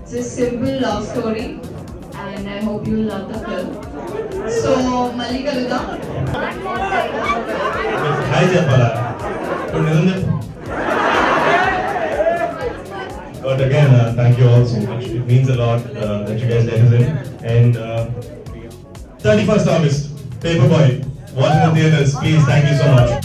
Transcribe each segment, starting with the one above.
It's a simple love story, and I hope you love the film. So, Malika Luda. Hi, Japala. But again, thank you all so much. It means a lot that you guys let us in. And 31st August, Paperboy, watching the theaters. Please, thank you so much.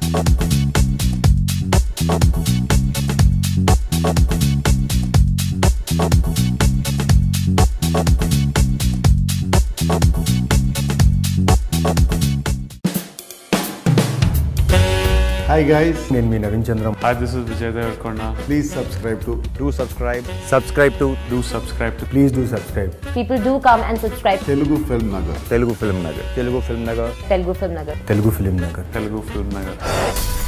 Hi guys, నేను మీ Naveen Chandram. Hi, this is Vijay Devarkonda. Please subscribe to. Do subscribe. Do subscribe to. Please do subscribe. People do come and subscribe. Telugu Film Nagar. Telugu Film Nagar. Telugu Film Nagar. Telugu Film Nagar. Telugu Film Nagar.